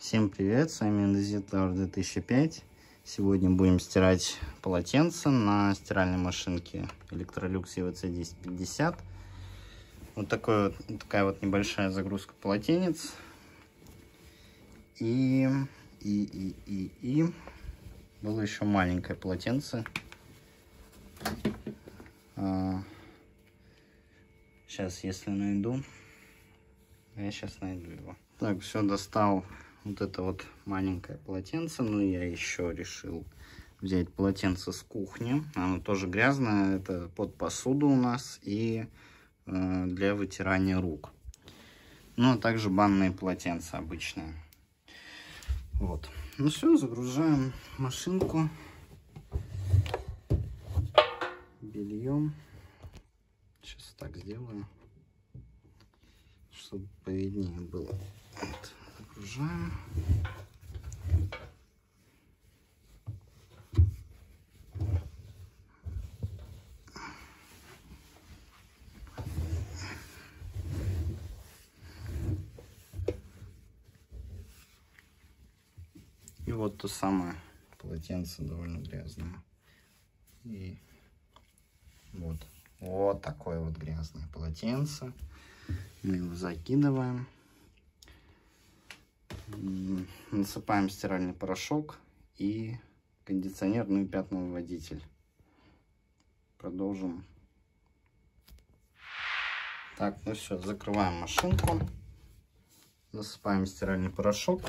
Всем привет, с вами Индезитор 2005. Сегодня будем стирать полотенце на стиральной машинке Electrolux EVC 1050. Такая вот небольшая загрузка полотенец. И было еще маленькое полотенце. Сейчас, если найду, я сейчас найду его. Так, все, достал вот это вот маленькое полотенце. Но я еще решил взять полотенце с кухни. Оно тоже грязное. Это под посуду у нас и для вытирания рук. Ну, а также банные полотенца обычные. Вот. Ну все, загружаем машинку бельем. Сейчас так сделаю, чтобы повиднее было. Вот, загружаем. И вот то самое полотенце довольно грязное. И вот такое вот грязное полотенце. Мы его закидываем. Насыпаем стиральный порошок и кондиционер, ну и пятновыводитель. Продолжим. Так, ну все, закрываем машинку. Насыпаем стиральный порошок.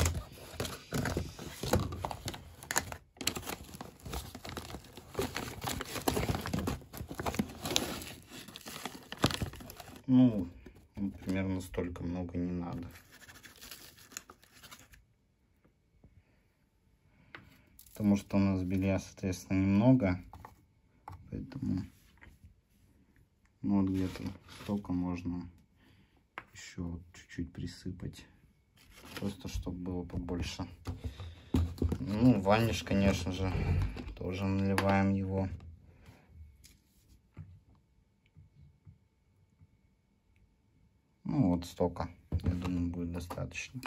Ну, примерно столько, много не надо. Потому что у нас белья, соответственно, немного. Поэтому ну, вот где-то столько можно еще вот чуть-чуть присыпать. Просто чтобы было побольше. Ну, ваниш, конечно же, тоже наливаем его. Ну вот столько, я думаю, будет достаточно.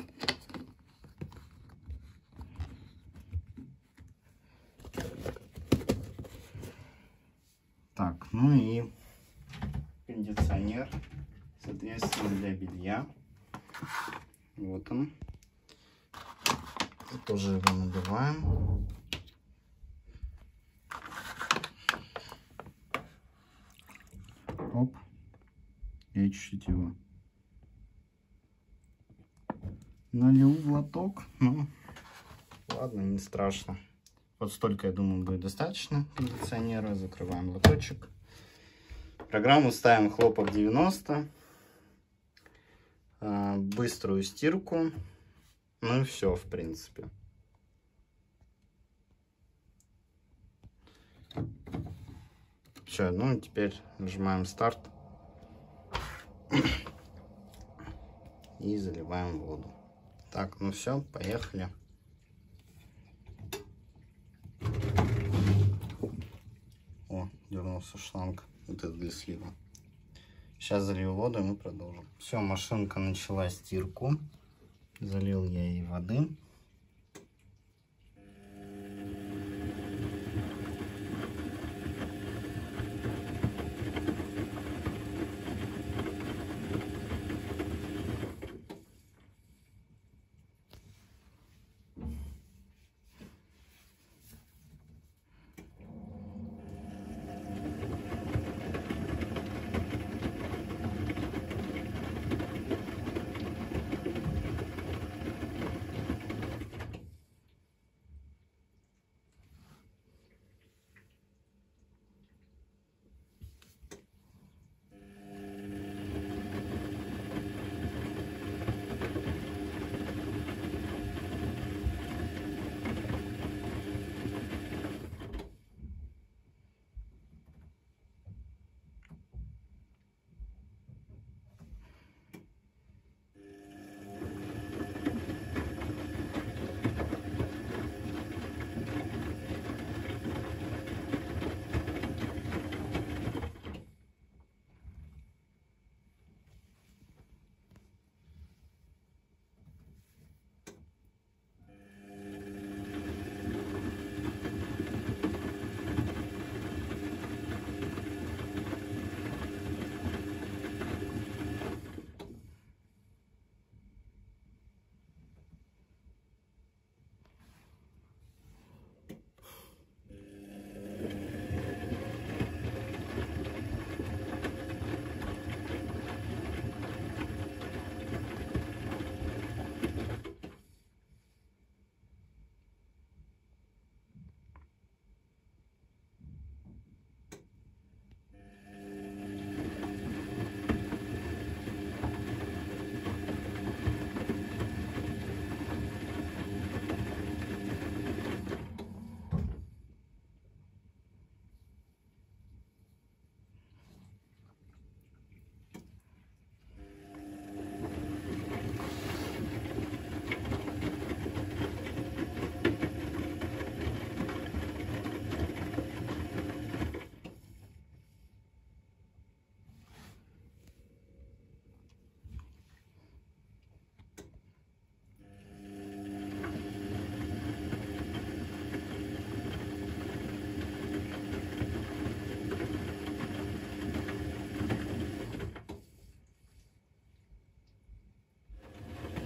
Так, ну и кондиционер, соответственно, для белья. Вот он. Тоже его надуваем. Оп. И чуть-чуть его налил в лоток. Ну, ладно, не страшно. Вот столько, я думаю, будет достаточно кондиционера. Закрываем лоточек. Программу ставим хлопок 90. Быструю стирку. Ну и все, в принципе. Все, ну и теперь нажимаем старт. И заливаем воду. Так, ну все, поехали. О, дернулся шланг. Вот это для слива. Сейчас залью воду, и мы продолжим. Все, машинка начала стирку. Залил я ей воды.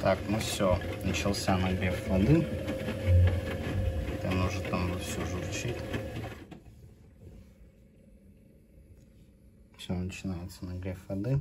Так, ну все, начался нагрев воды. Она уже там все журчит. Все, начинается нагрев воды.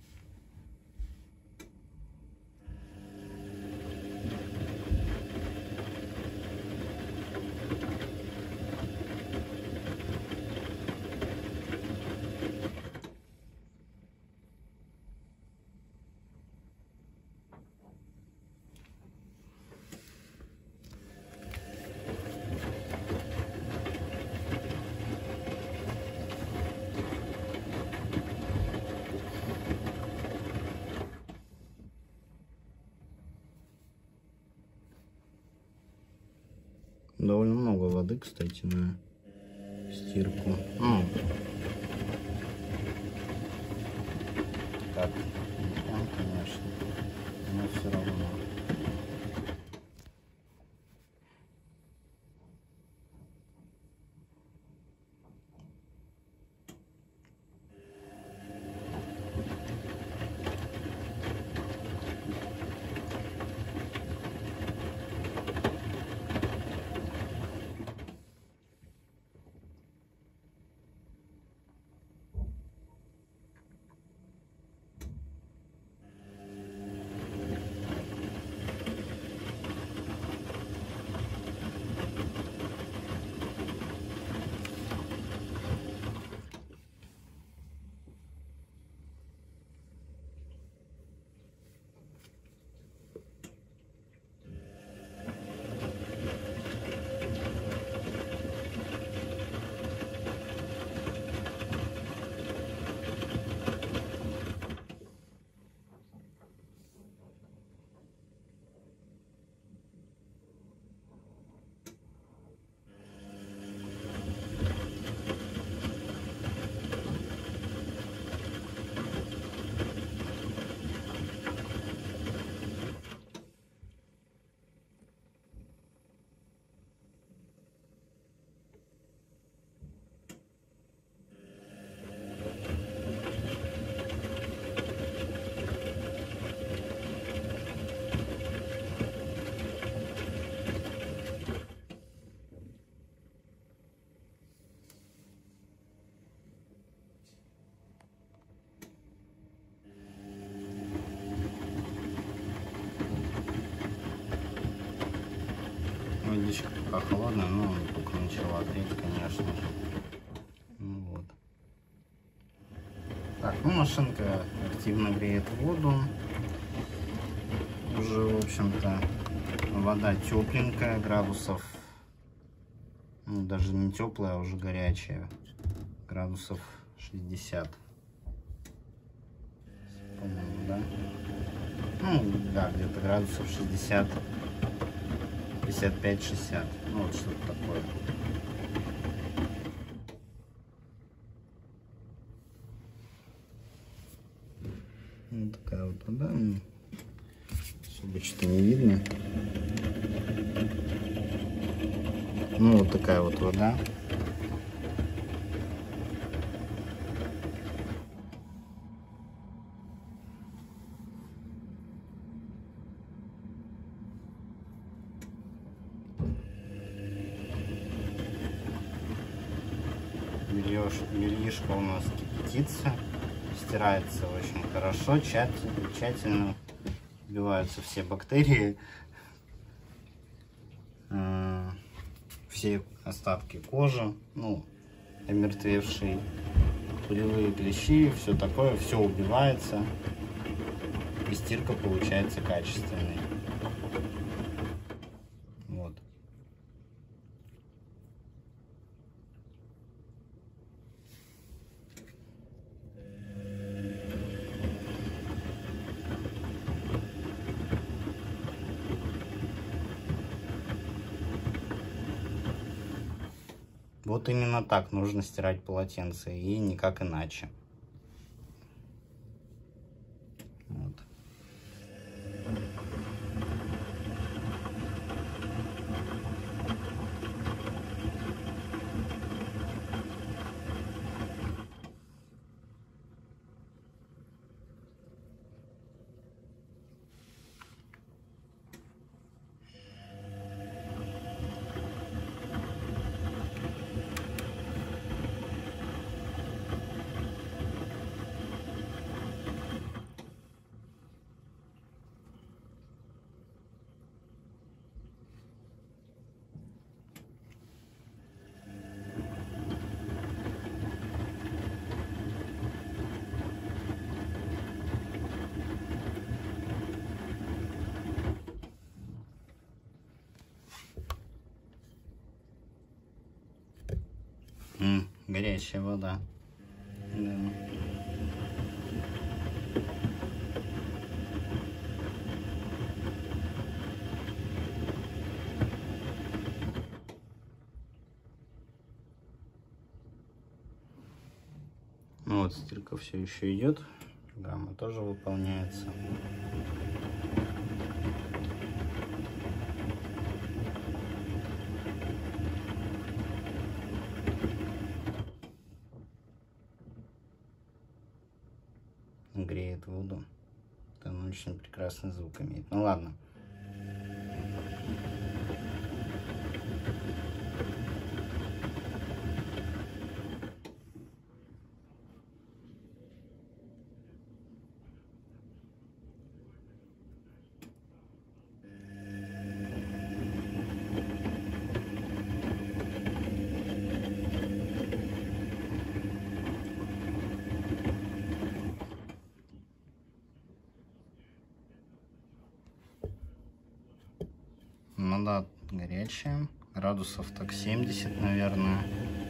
Довольно много воды, кстати, на стирку. Ну, так, не прям, конечно, но все равно. Водичка пока холодная, но только начала греть, конечно же. Ну, вот. Так, ну машинка активно греет воду. Уже, в общем-то, вода тепленькая, градусов, ну, даже не теплая, а уже горячая, градусов 60, по-моему, да? Ну, да, где-то градусов 60. 55-60, ну вот что-то такое. Вот такая вот вода, особо что-то не видно. Ну вот такая вот вода. Бельишко у нас кипятится, стирается очень хорошо, тщательно убиваются все бактерии, все остатки кожи, ну, омертвевшие, пылевые клещи, все такое, все убивается, и стирка получается качественной. Вот. Вот именно так нужно стирать полотенце, и никак иначе. Вот. горячая вода. Да. Ну вот, стирка все еще идет. Гамма тоже выполняется. Греет воду. Там очень прекрасный звук имеет. Ну ладно. Ну да, горячая. Градусов так 70, наверное.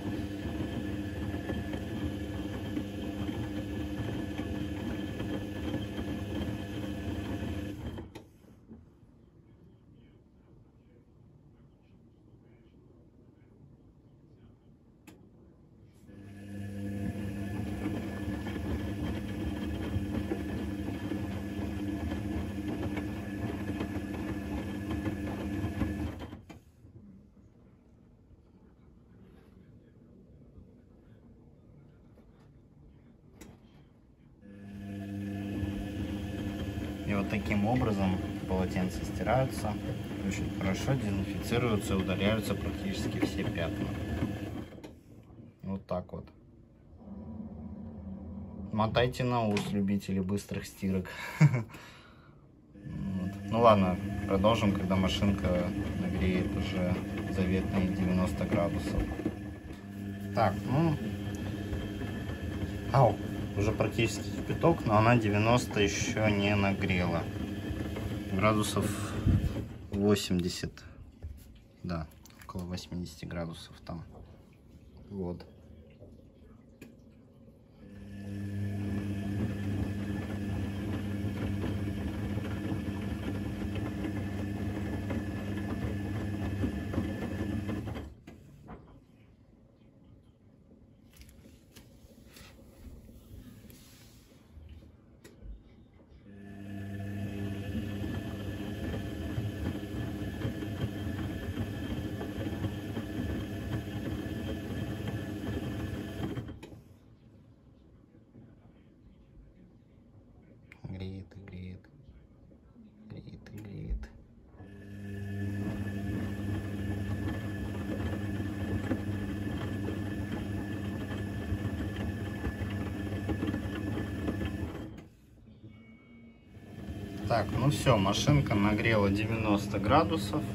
И вот таким образом полотенца стираются, очень хорошо дезинфицируются и удаляются практически все пятна. Вот так вот. Мотайте на ус, любители быстрых стирок. Ну ладно, продолжим, когда машинка нагреет уже заветные 90 градусов. Так, ну... Ау! Уже практически кипяток, но она 90 еще не нагрела. Градусов 80. Да, около 80 градусов там. Вот. Греет и греет. Греет и греет. Так, ну все, машинка нагрела 90 градусов.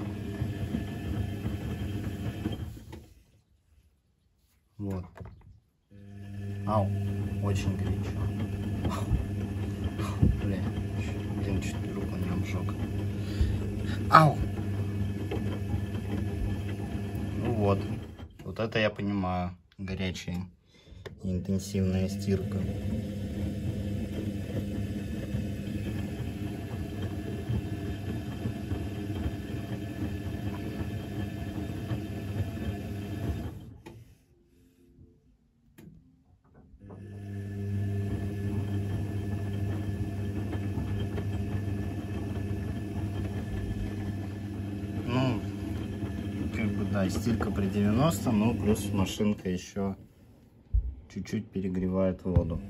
Вот. Ау, очень горячо. Блин, чуть руку не обжег. Ау! Ну вот. Вот это я понимаю. Горячая и интенсивная стирка. Ну, как бы, да, стирка при 90, но плюс машинка еще чуть-чуть перегревает воду.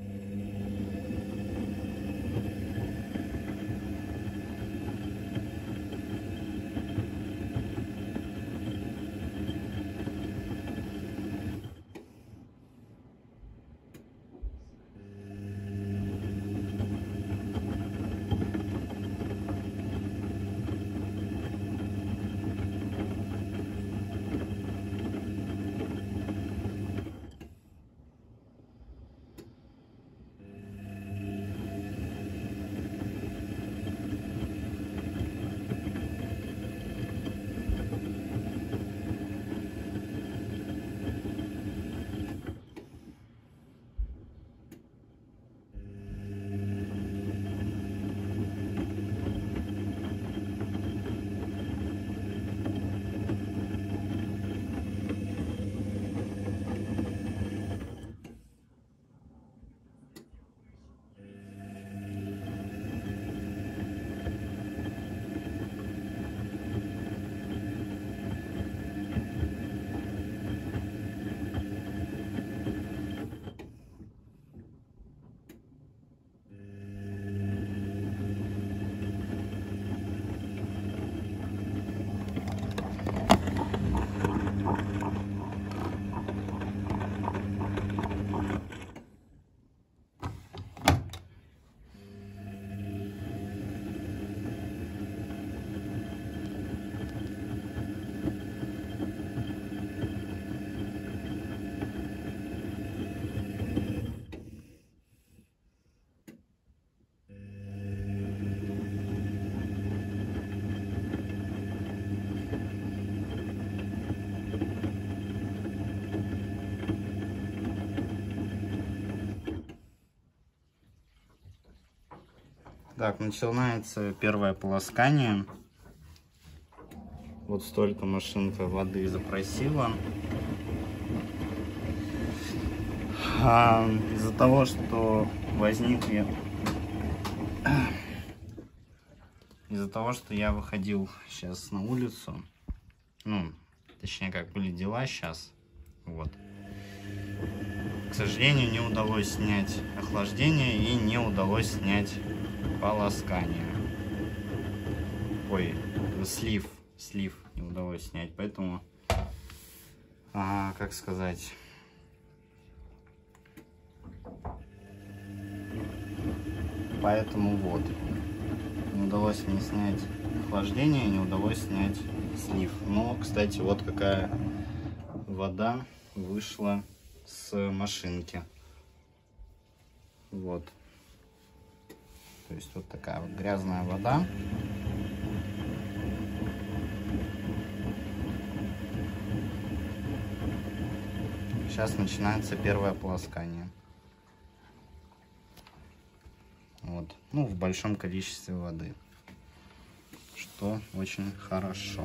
Так, начинается первое полоскание. Вот столько машинка воды запросила. Из-за того, что возникли... Из-за того, что я выходил сейчас на улицу, ну, точнее, как были дела сейчас, вот. К сожалению, не удалось снять охлаждение и не удалось снять полоскание. Ой, слив не удалось снять, поэтому, как сказать, поэтому вот, не удалось мне снять охлаждение, не удалось снять слив. Но, кстати, вот какая вода вышла с машинки. Вот. То есть вот такая вот грязная вода. Сейчас начинается первое полоскание. Вот. Ну, в большом количестве воды, что очень хорошо.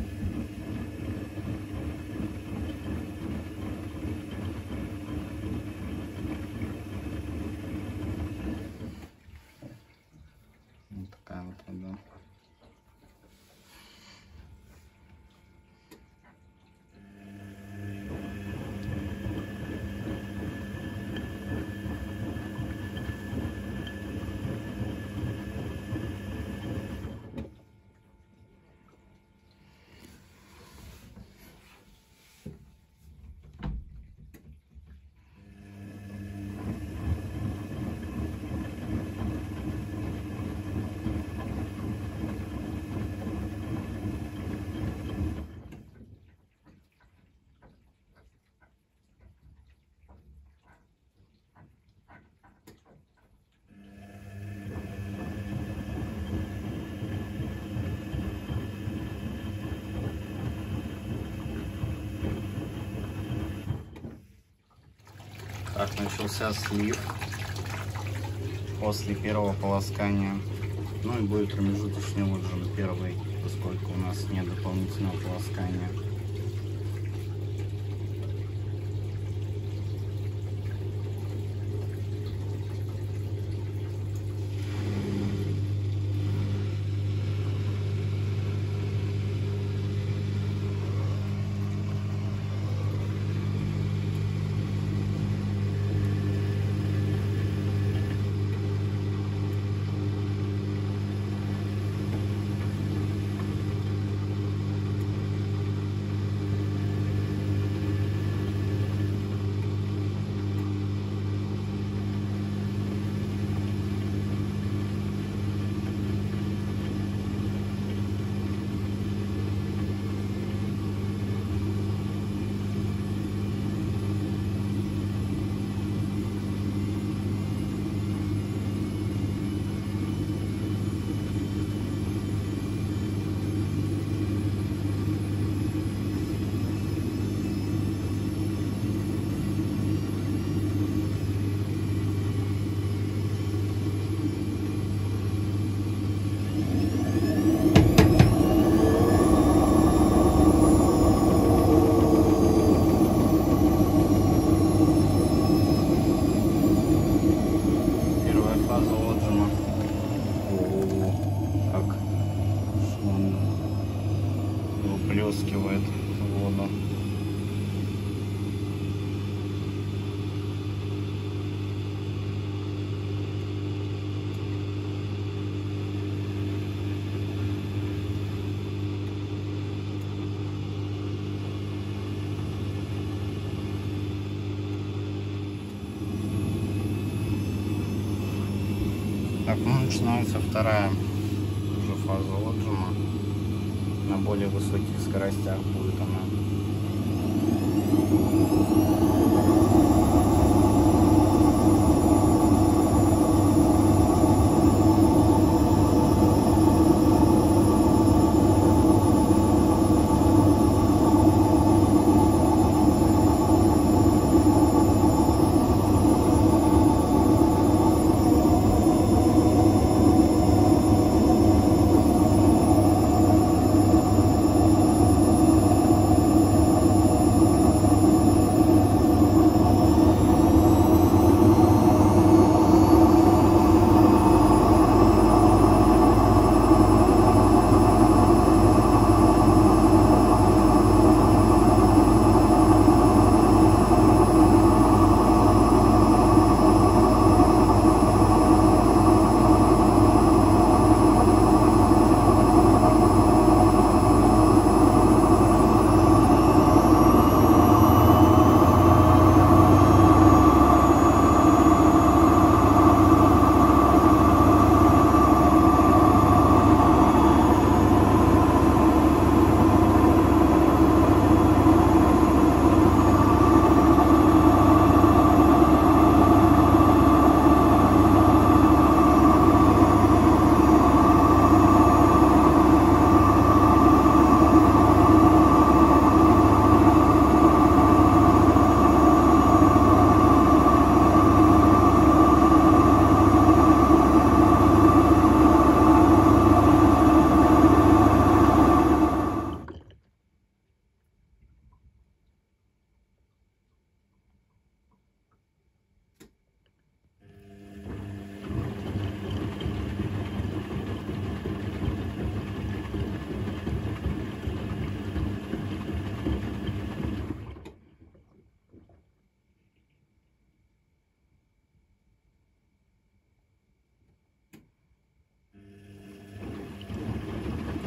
Вот такая вот вода. Так, начался слив после первого полоскания. Ну и будет промежуточный отжим первый, поскольку у нас нет дополнительного полоскания. Выплескивает воду. Так, ну начинается вторая уже фаза отжима. На более высоких скоростях будет она.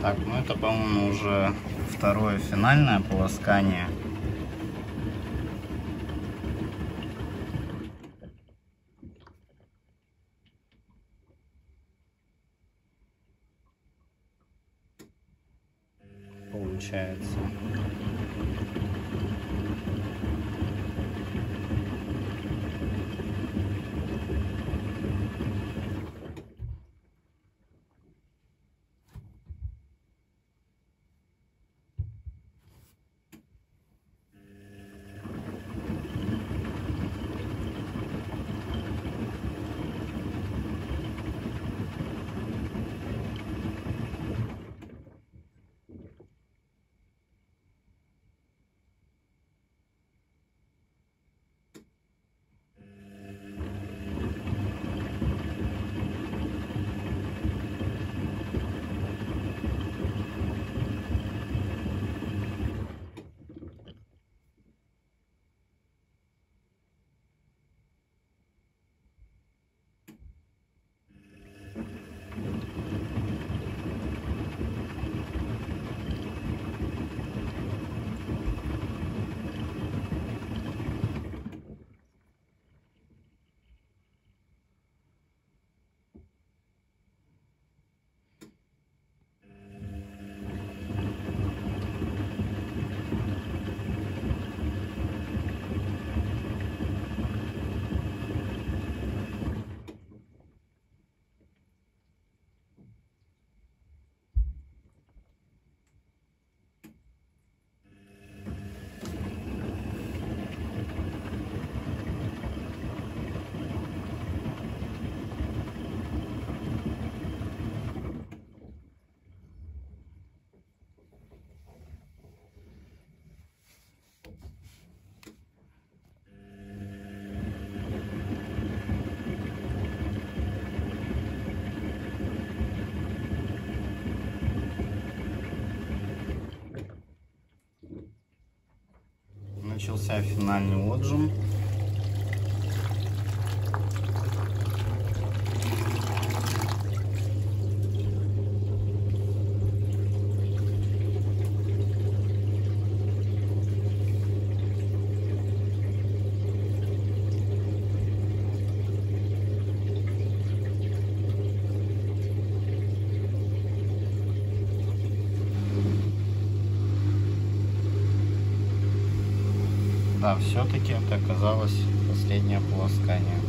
Так, ну это, по-моему, уже второе финальное полоскание. Получается. Начался финальный отжим. Да, все-таки это оказалось последнее полоскание.